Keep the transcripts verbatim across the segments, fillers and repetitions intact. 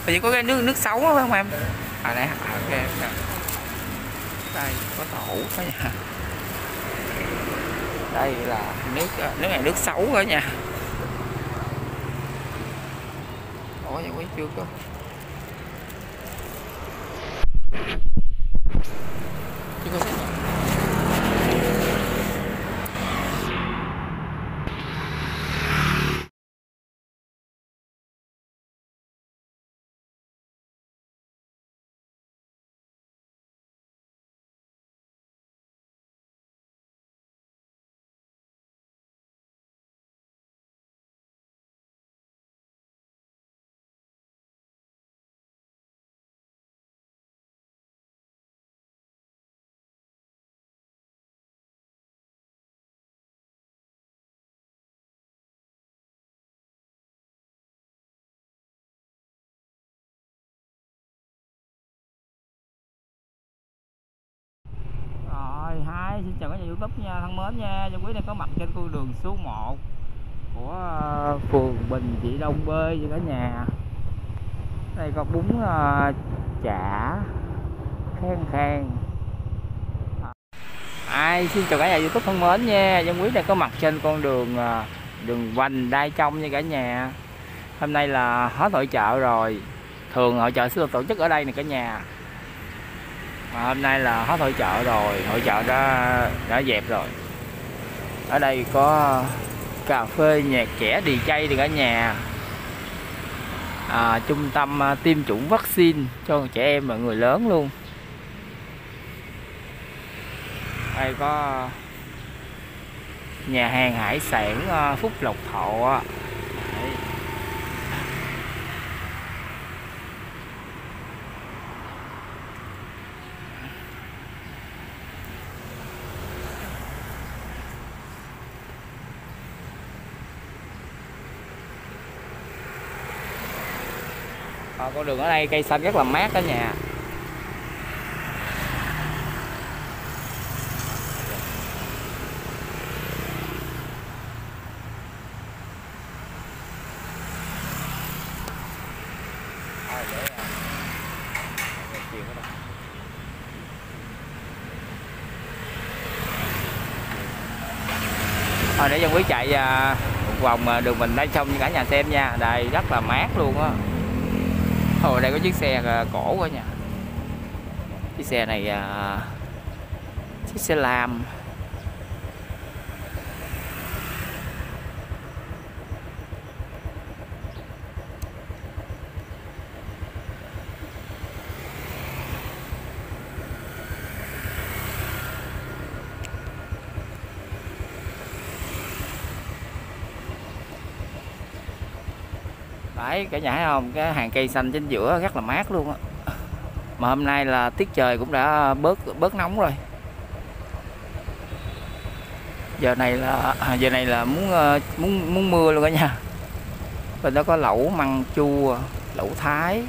Hình như có cái nước nước sấu đó phải không em? À đây, à, ok. Đây có tàu cả nhà. Đây là nước nước này nước sấu cả nhà. Ủa vậy quý chưa có. Chưa có. Rồi, hai xin chào cả nhà YouTube nha, thân mến nha. Dân Quý đang có mặt trên con đường số một của uh, phường Bình Trị Đông bê cho cả nhà. Đây có bún uh, chả khen khen. Ai xin chào cả nhà YouTube thân mến nha. Dân Quý đang có mặt trên con đường uh, đường Vành Đai Trong nha cả nhà. Hôm nay là hết hội chợ rồi. Thường hội chợ sẽ được tổ chức ở đây nè cả nhà. Mà hôm nay là hết hội chợ rồi, hội chợ đã đã dẹp rồi. Ở đây có cà phê nhạc trẻ đi chay thì cả nhà. À, trung tâm tiêm chủng vaccine cho trẻ em và người lớn luôn. Đây có nhà hàng hải sản Phúc Lộc Thọ. Đấy. À, con đường ở đây cây xanh rất là mát cả nhà. Rồi để Dân Quý chạy một vòng đường Bình Đai Trong cho cả nhà xem nha. Đây rất là mát luôn á. Hồi đây có chiếc xe cổ cả nhà. Chiếc xe này chiếc xe lam. Đấy cả nhà thấy không, cái hàng cây xanh trên giữa rất là mát luôn á. Mà hôm nay là tiết trời cũng đã bớt bớt nóng rồi. Giờ này là giờ này là muốn muốn muốn mưa luôn cả nhà. Bên đó có lẩu măng chua, lẩu Thái.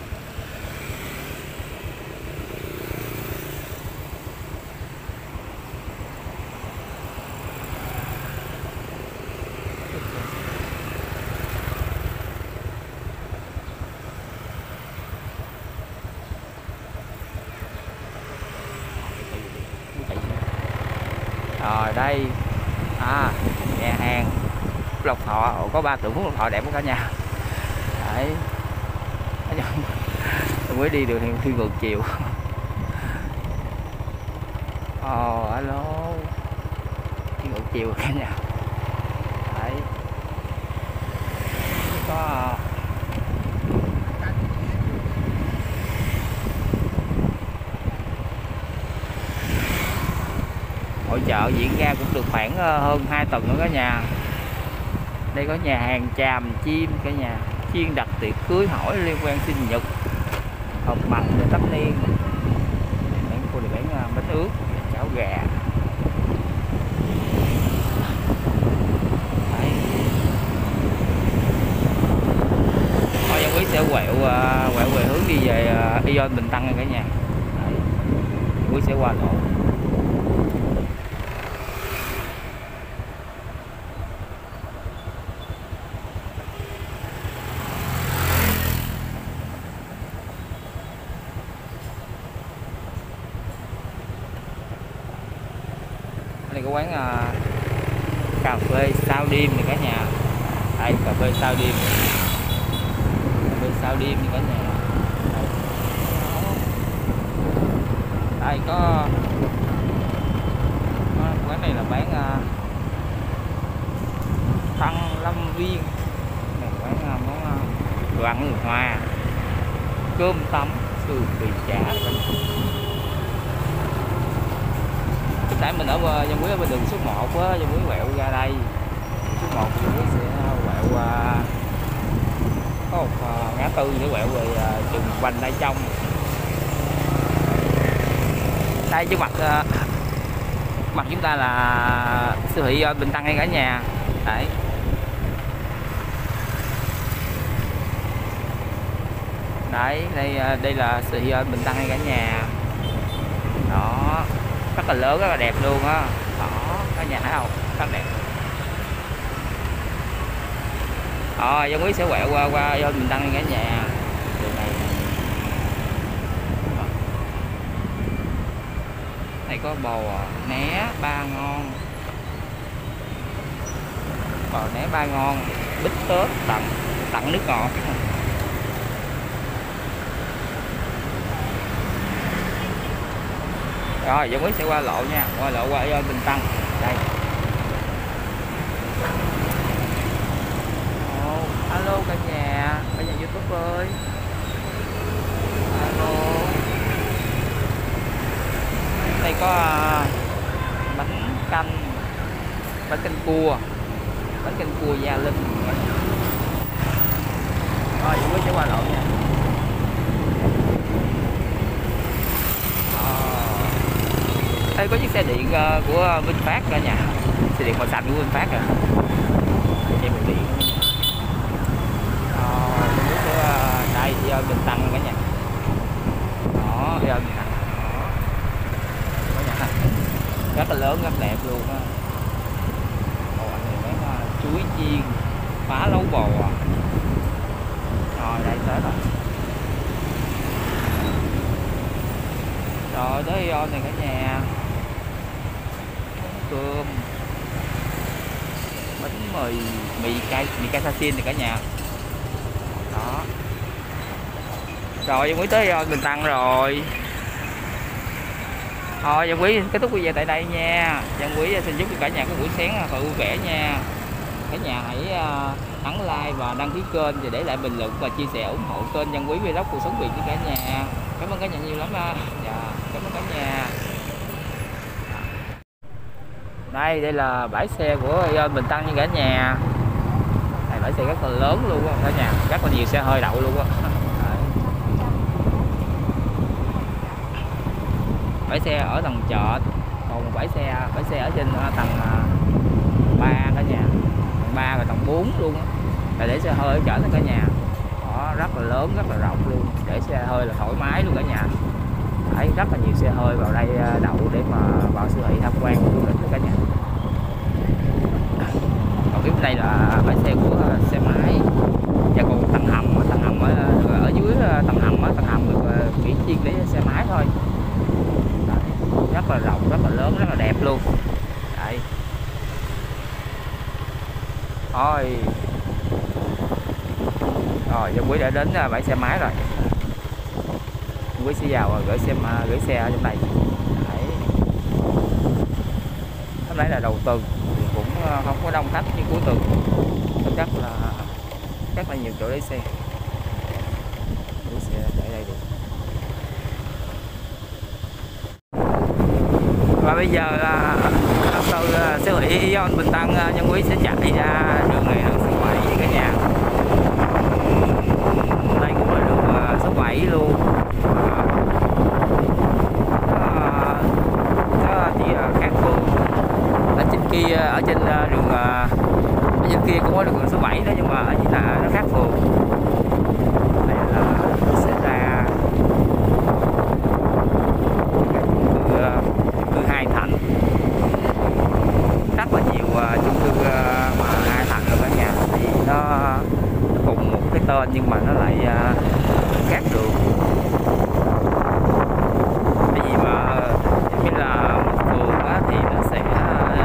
Rồi đây à, nhà hàng Phúc Lộc Thọ. Ồ, có ba tượng Phúc Lộc Thọ đẹp quá cả nhà. Đấy, tôi mới đi đường thì ngược chiều. Ồ, oh, alo, đi ngược chiều cả nhà. Đấy, có hội chợ diễn ra cũng được khoảng hơn hai tuần nữa cả nhà. Đây có nhà hàng Chàm Chim cả nhà, chuyên đặt tiệc cưới hỏi liên quan sinh nhật, hộp mạch để tất niên. Bán cô để bán bánh ướt, cháo gà. Đấy. Thôi Dân Quý sẽ quẹo quẹo về hướng đi về Ion Bình Tân cả nhà. Đấy. Dân Quý sẽ qua lộ. Đây có quán uh, cà phê sao đêm này cả nhà. Đây cà phê sao đêm, cà phê sao đêm này cả nhà. Đây có quán này là bán uh, Thăng Lâm Viên, này quán uh, món uh, đồ ăn người Hoa, cơm tấm, sườn bì chả. Tại mình ở Dân Quý ở bên đường số một á, Dân Quý quẹo ra đây. Số một Dân Quý sẽ quẹo uh, có một uh, ngã tư để quẹo về uh, trường Vành Đai Trong. Đây trước mặt uh, mặt chúng ta là siêu thị Bình Tân ngay cả nhà. Đấy. Đấy, đây đây là siêu thị Bình Tân ngay cả nhà. Đó, rất là lớn, rất là đẹp luôn á. Đó, cả nhà thấy không? Rất đẹp. Rồi, Dân Quý sẽ quẹo qua qua Bình Tân ngay cả nhà. Đường này. Đây có bò né ba ngon, bò né ba ngon, bít tết tặng tặng nước ngọt. Rồi Dân Quý sẽ qua lộ nha, qua lộ qua Bình Tân đây. Oh, alo cả nhà, cả nhà YouTube ơi. Alo. Đây có uh, bánh canh, bánh canh cua, bánh canh cua Gia Linh. Rồi Dân Quý sẽ qua lộ nha. Đây có chiếc xe điện uh, của VinFast cả nhà, xe điện màu xanh của VinFast rồi. Xe điện. Rồi uh, đây đi Bình Tân cả nhà. Đó, đi Bình Tân. Rất là lớn, rất đẹp luôn á. Ồ, anh này bán uh, chuối chiên, phá lấu bò. Rồi đây tới rồi. Rồi tới Ion này cả nhà. Cơm, bánh mì, mì cay, mì cay Sasin này cả nhà. Đó. Rồi Dân Quý tới Ion Bình Tân rồi. Thôi Dân Quý kết thúc video tại đây nha. Dân Quý xin chúc cả nhà có buổi sáng thật vui vẻ nha. Cả nhà hãy uh, ấn like và đăng ký kênh và để lại bình luận và chia sẻ ủng hộ kênh Dân Quý Vlog cuộc sống Việt với cả nhà. Cảm ơn cả nhà nhiều lắm ha. Dạ, cảm ơn cả nhà. Đây, đây là bãi xe của Ion Bình Tân như cả nhà. Đây, bãi xe rất là lớn luôn á cả nhà, rất là nhiều xe hơi đậu luôn á. Bãi xe ở tầng chợ, còn bãi xe bãi xe ở trên tầng ba cả nhà, tầng ba và tầng bốn luôn á. Là để xe hơi ở chợ cả nhà. Đó, rất là lớn, rất là rộng luôn, để xe hơi là thoải mái luôn cả nhà. Đấy, rất là nhiều xe hơi vào đây đậu để mà vào siêu thị tham quan du lịch cả nhà. Còn phía bên đây là bãi xe của xe máy. Và còn tầng hầm, tầng hầm ở, ở dưới tầng hầm, ở tầng hầm được chỉ chuyên để xe máy thôi. Đấy, rất là rộng, rất là lớn, rất là đẹp luôn. Đấy. Thôi. Rồi, Dân Quý đã đến bãi xe máy rồi. Dân Quý sẽ vào gửi xe gửi xe ở trong này. Đấy. Hôm nay là đầu tuần cũng không có đông khách như cuối tuần. Chắc là rất là nhiều chỗ để xe. Gửi xe để đây được. Và bây giờ là từ siêu thị Ion Bình Tân, Dân Quý sẽ chạy ra đường này, đường số bảy cả nhà. Đây cũng là đường số bảy luôn. Có thì khác phương ở trên kia, ở trên đường ở trên kia cũng có đường số bảy đó, nhưng mà ở trên là nó khác phường. Đây là sẽ ra chung cư Hai Thành, rất là nhiều chung cư mà Hai Thành rồi cả nhà, thì nó cùng một cái tên nhưng mà nó lại khác đường. Bởi vì mà như là một phường á, thì nó sẽ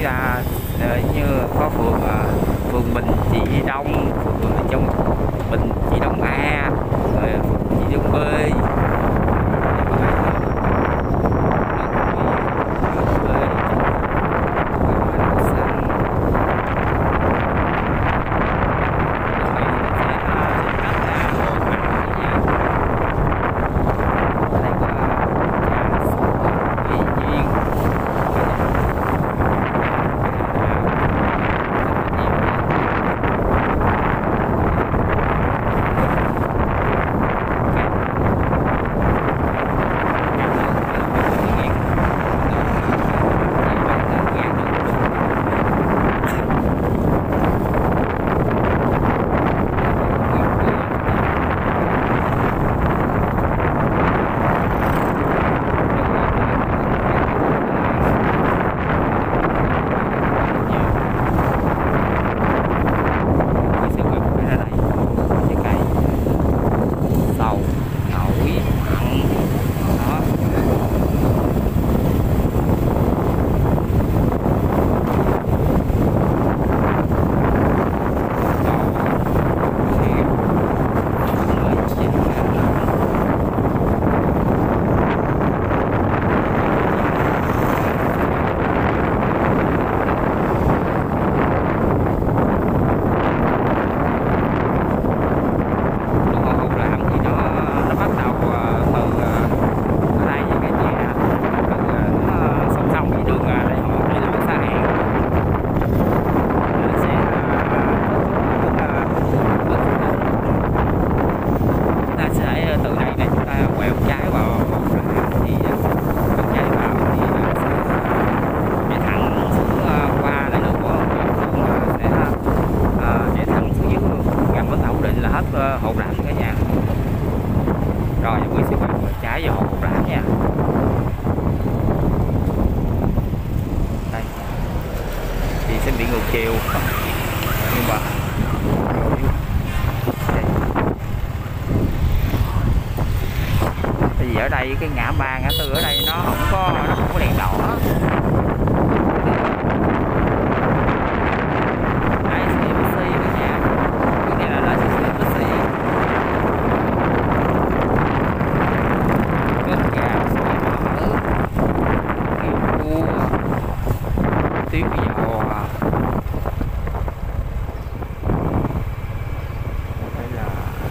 ra ờ, như có phường ờ, phường Bình Trị Đông, phường trong Bình Trị Đông A, rồi phường Bình Trị Đông B. Hồ Rạp cả nhà. Rồi quý sẽ quay trái vào Hồ Rạp nha. Đây thì sẽ bị ngược chiều nhưng mà tại vì ở đây cái ngã ba ngã tư ở đây nó không có nó không có đèn đỏ. Tiếng dầu à. Đây là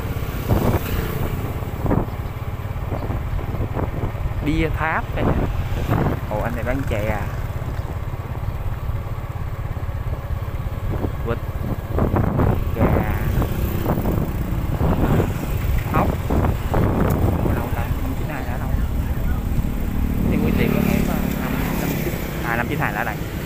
bia tháp đây. Ồ, anh này bán chè à. Vịt, gà, ốc. Ở đâu ta? năm chín hai đã đâu? Thì quý tiệm có hết à, năm chín hai đã đây.